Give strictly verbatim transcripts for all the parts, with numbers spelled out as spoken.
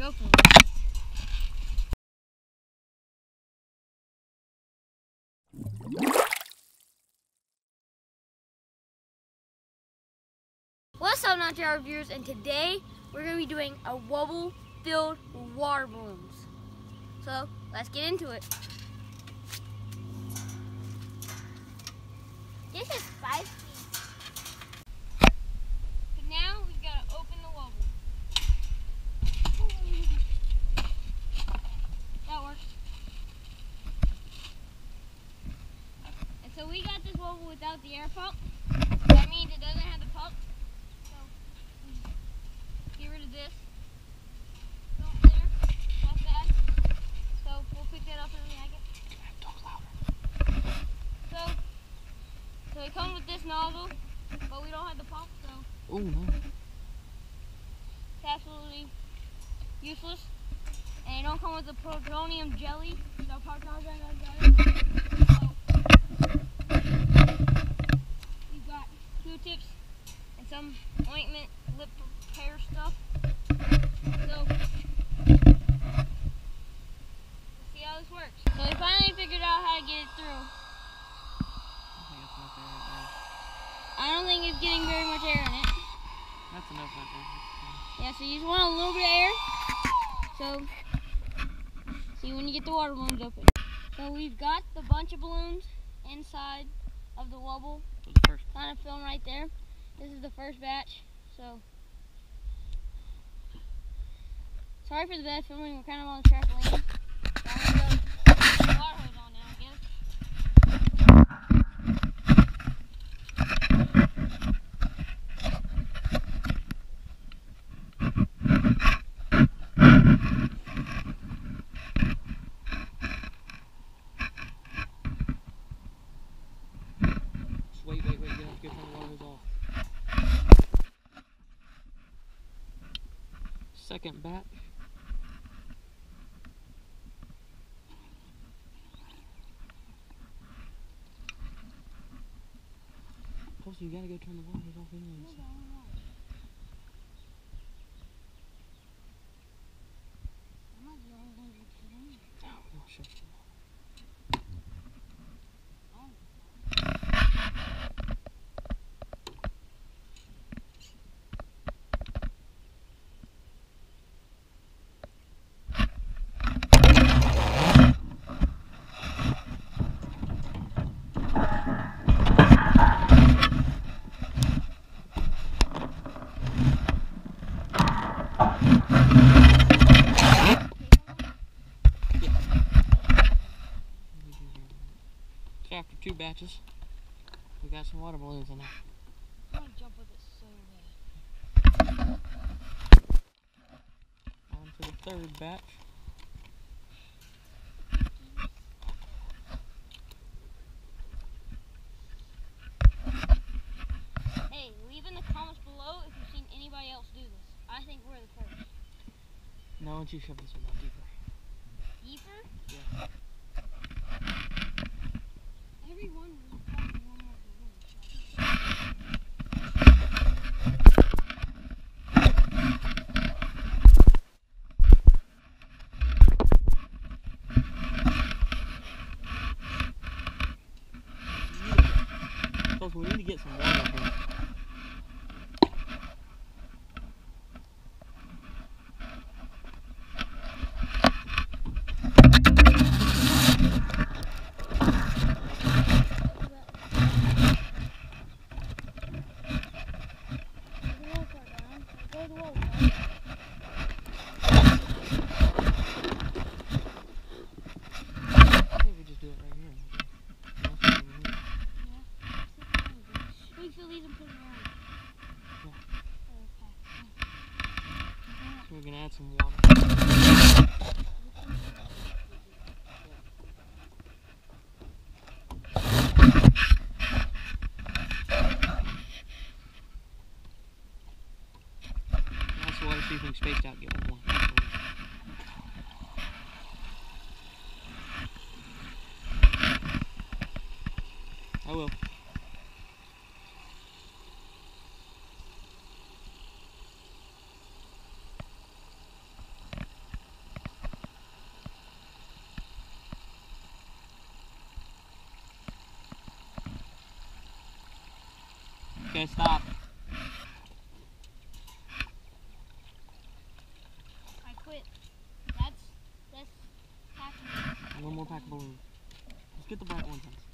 go for it. What's up, Not Jar viewers? And today we're going to be doing a wobble filled with water balloons. So let's get into it. This is spicy. So now we've got to open the wobble. That works. And so we got this wobble without the air pump. That means it doesn't have the pump. So get rid of this. Don't there. That's that. So we'll pick that up in a minute. Talk louder. So So it comes with this nozzle, but we don't have the pump, so oh no. It's absolutely useless. And it don't come with the plutonium jelly. No plutonium jelly. So we've got Q-tips and some ointment, lip repair stuff. So let's see how this works. So we finally figured out how to get it through. I don't think it's getting very much air in it. That's enough right there. Yeah, so you just want a little bit of air. So, see when you get the water balloons open. So we've got the bunch of balloons inside of the wobble. So the first kind of film right there. This is the first batch. So, sorry for the bad filming. We're kind of on the trampoline. So I'm gonna go put the water hose on now, I guess. Wait, wait, wait, you have to get the water hose off. Second batch. Also, you gotta go turn the water hose off anyways. Oh, I'll shut you off. After two batches, we got some water balloons in there. I'm gonna jump with it so bad. On to the third batch. Hey, leave in the comments below if you've seen anybody else do this. I think we're the first. Now once you shove this one out deeper. Deeper? Yeah. Everyone will have one more balloon. So we need to get some water here. We're gonna add some water. That's the water, see if we can space out, get one more. I will. Okay, stop. I quit. That's that's packing. One more pack of balloons. Let's get the bright ones on.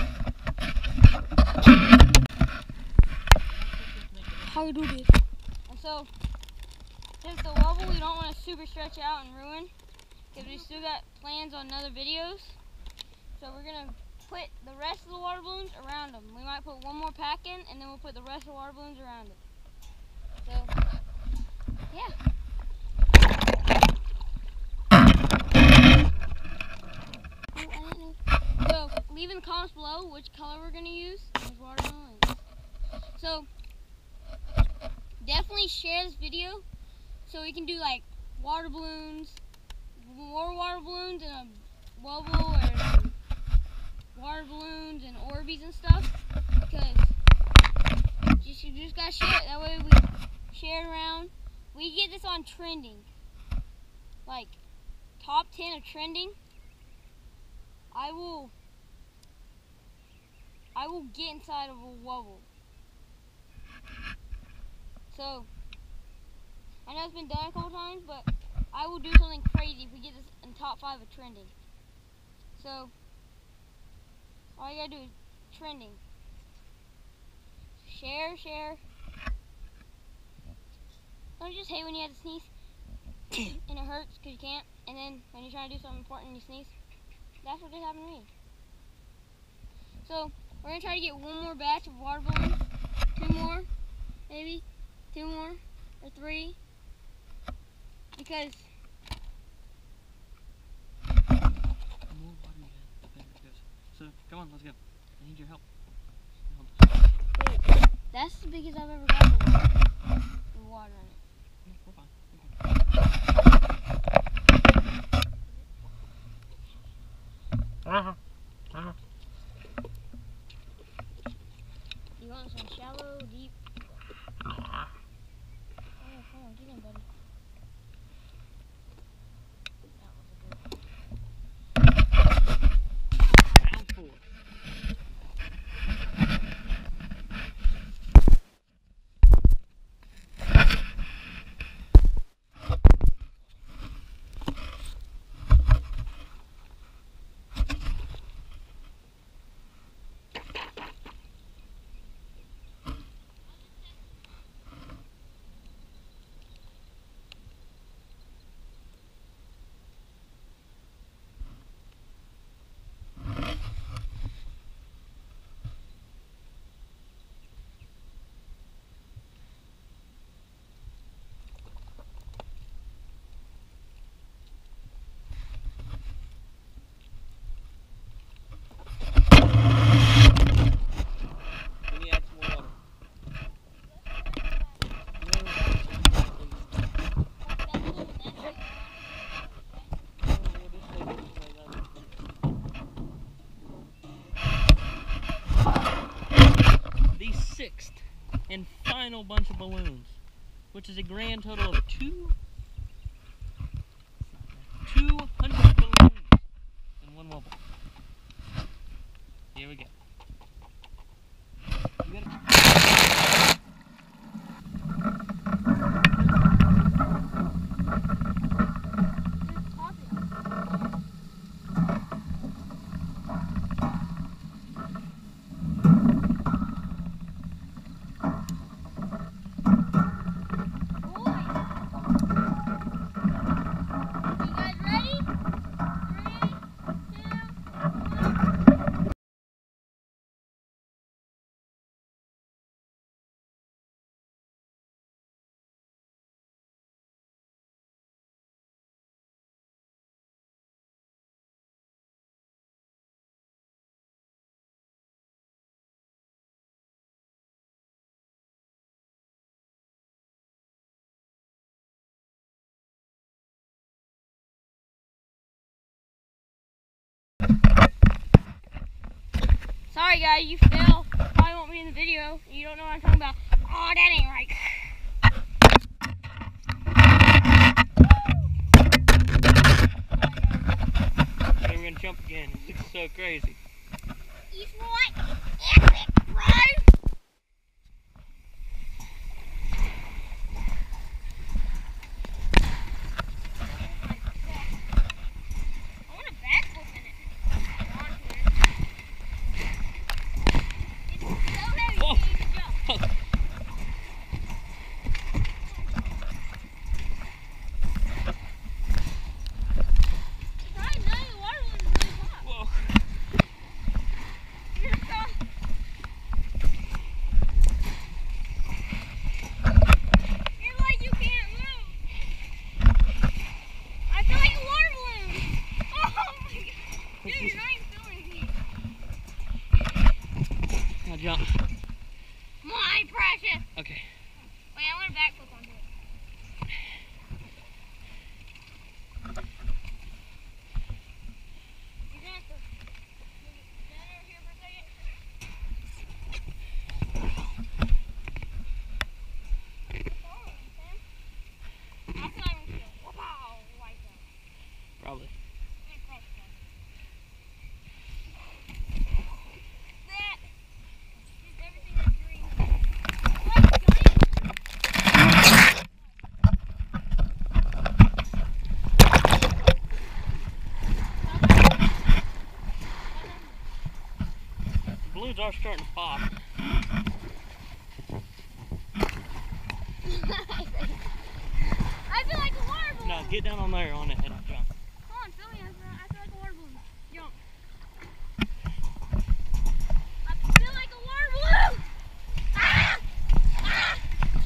How we do this? And so, since the wobble we don't want to super stretch out and ruin, because we still got plans on other videos. So we're gonna put the rest of the water balloons around them. We might put one more pack in, and then we'll put the rest of the water balloons around it. So, yeah. So, leave in the comments below which color we're gonna use as water balloons. So, definitely share this video so we can do like water balloons, more water balloons, and a wobble, or water balloons and Orbeez and stuff, because just, you just gotta share it. That way we share it around. We get this on trending, like top ten of trending. I will, I will get inside of a wobble. So I know it's been done a couple times, but I will do something crazy if we get this in top five of trending. So all you gotta do is trending. Share, share. Don't you just hate when you have to sneeze and it hurts because you can't, and then when you're trying to do something important and you sneeze? That's what just happened to me. So we're gonna try to get one more batch of water balloons, two more, maybe, two more, or three, because so come on, let's go. I need your help. wait, that's the biggest I've ever got with water in it. Yeah, we're fine. We're fine. Uh-huh. Uh-huh. You want some shallow, deep? Oh, come on, get in, buddy. Round four. Sixth and final bunch of balloons, which is a grand total of two, two hundred balloons in one wobble. Here we go. You gotta Sorry guys, you fail. Probably won't be in the video. You don't know what I'm talking about. Oh, that ain't right. Okay, we're gonna jump again. It's so crazy. It's what? Epic, bro! jump. My precious. Okay. Wait, I want to backflip onto it. You're gonna have to move it center here for a second. That's not even good. Wow, like that. Probably. That is everything I dreamed. Let's go. Balloons are starting to pop. I feel like a water balloon. No, get down on there on it and jump. Come on, feel me. I feel, I feel like a water balloon. Jump. I feel like a water balloon. Ah! Ah!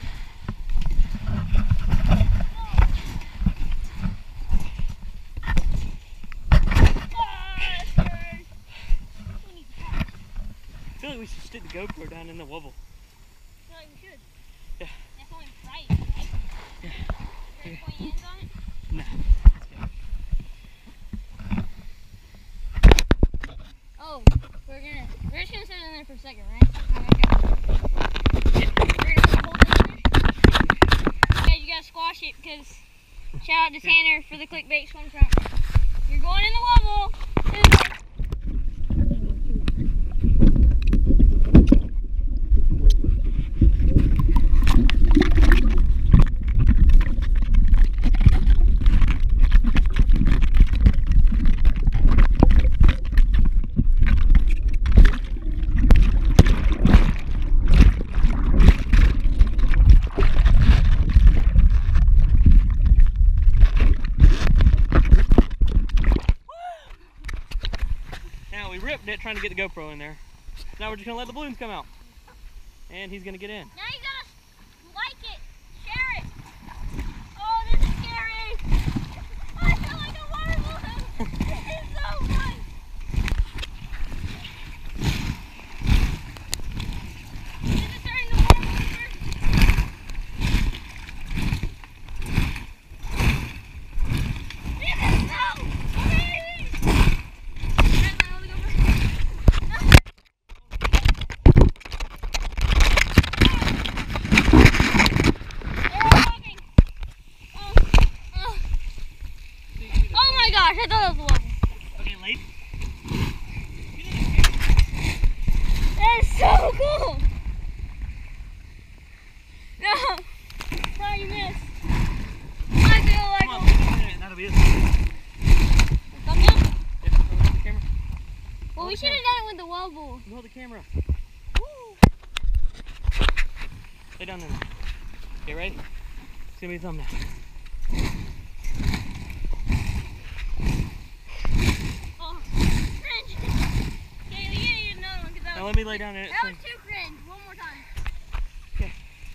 I feel like we should stick the GoPro down in the wobble. I feel like we should. Yeah. That's only right, right? Yeah. Should I point ends on it? Nah. Oh, we're gonna we're just gonna sit in there for a second, right? Okay, go. We're gonna hold it in there. Okay, you gotta squash it because shout out to Tanner for the clickbait swim trunk. You're going in the wobble. Now we ripped it trying to get the GoPro in there. Now we're just gonna let the balloons come out. And he's gonna get in. Now you gotta like it, share it. Oh, this is scary. I feel like a water balloon. This is so fun. Is it starting to water balloon first? This is so amazing. Alright, my only GoPro. Oh my gosh, I thought that was a wobble. Okay, late. That is so cool. No, no, you missed. I feel like Come on, put it in it and that'll be it. a thumb down. Yeah, hold the camera. Well, Hold we the should have done it with the wobble. Hold the camera. Woo. Lay down there. Okay, ready? It's gonna be a thumbnail. Oh, cringe. Okay, we gotta get another one because that Now was, let me lay down in it. that so- was too cringe. One more time. Okay.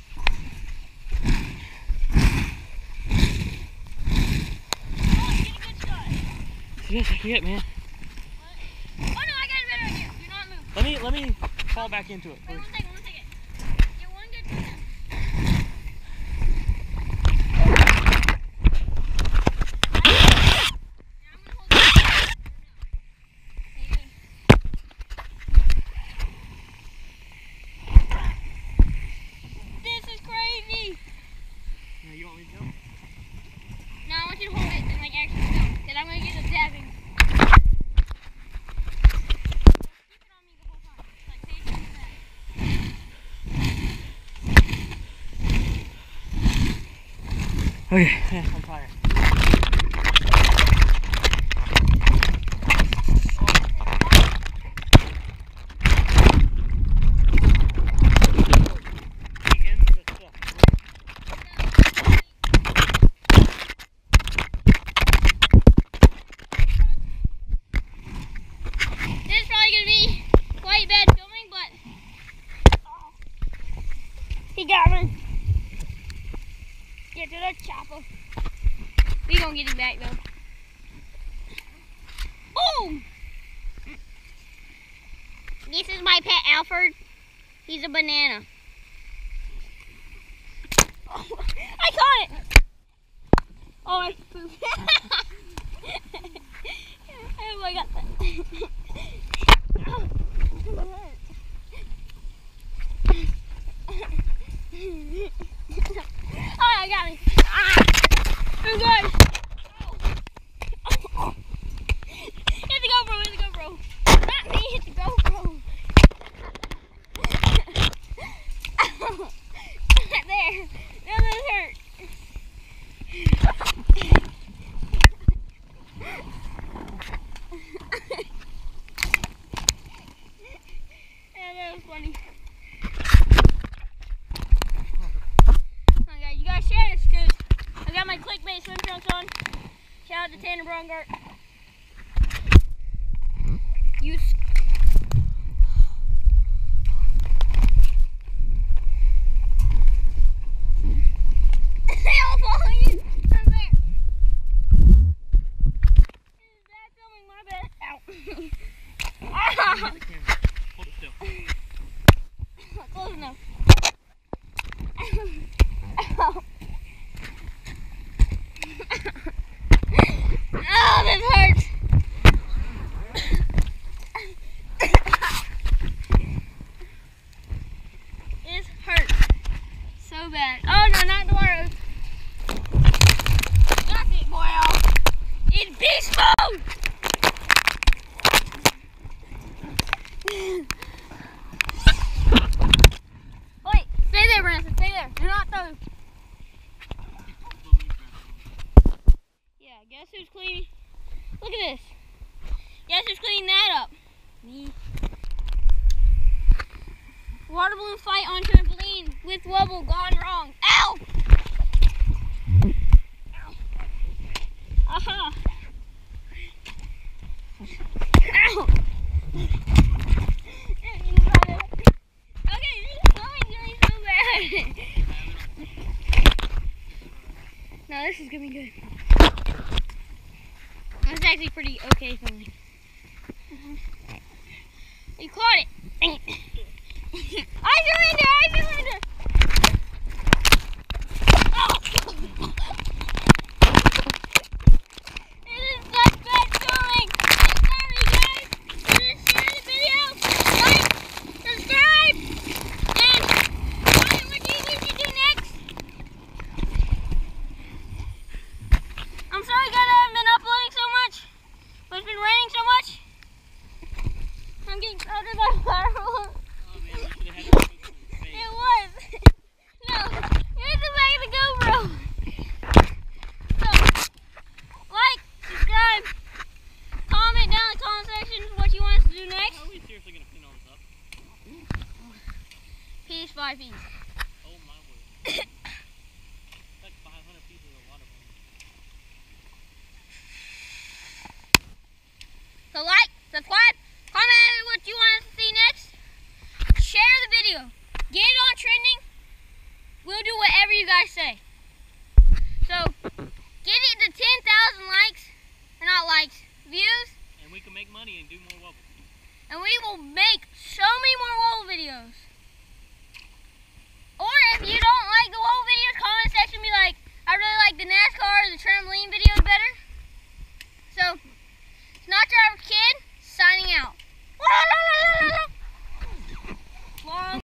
Oh, get a good shot. Yes, I can, man. Oh no, I got a better idea. Do not move. Let me let me fall back into it Wait, first. one second, one second. Get one good turn. This is crazy. Now you want me to jump? No, I want you to hold it and like actually go. Because I'm going to get a dabbing. Keep it on me the whole time. Like facing the back. Okay, yeah, I'm tired. This is probably going to be quite bad filming, but oh, he got me. Get to the chopper. We gonna get him back though. Boom! This is my pet Alfred. He's a banana. Oh, I caught it! Oh, I pooped. Oh my god. Oh, I got me. Ah, I'm good. Oh. Hit the GoPro, hit the GoPro. Not me, hit the GoPro. There. No, that hurt. Yeah, that was funny. Okay, you guys share this because I got my clickbait swim trunks on. Shout out to Tanner Brongart. You. I'll follow you. I'm there. Is that filming my bed? Ow. Hold it still. Close enough. Oh, this hurts. This hurts so bad. Oh no, not the water. That's it, boy. It's beast mode. Wait, stay there, Branson. Stay there. Do not throw. Yeah, guess who's cleaning? Look at this. Guess who's cleaning that up? Me. Water balloon fight on trampoline with wobble gone wrong. Ow! Ow. Aha. Ow! Okay, this is going really so bad. No, this is gonna be good. That's actually pretty okay filming. Mm-hmm. You caught it. I surrender! I surrender! Oh. This is such bad filming. Sorry guys. Please share the video, like, subscribe, and comment what you need to do next. I'm sorry guys, I haven't been uploading so much, but it's been raining so much. I'm getting crowded by fire balloons. It was. No, here's the back of the GoPro. So, like, subscribe, comment down in the comment section what you want us to do next. Are we seriously going to clean all this up? Peace, five peas. Oh my word. It's like five hundred people with a water balloon. So like, subscribe, comment what you want us to see next. Share the video. Get it on trending. We'll do whatever you guys say. So, get it to ten thousand likes, or not likes, views. And we can make money and do more wobbles. And we will make so many more wobble videos.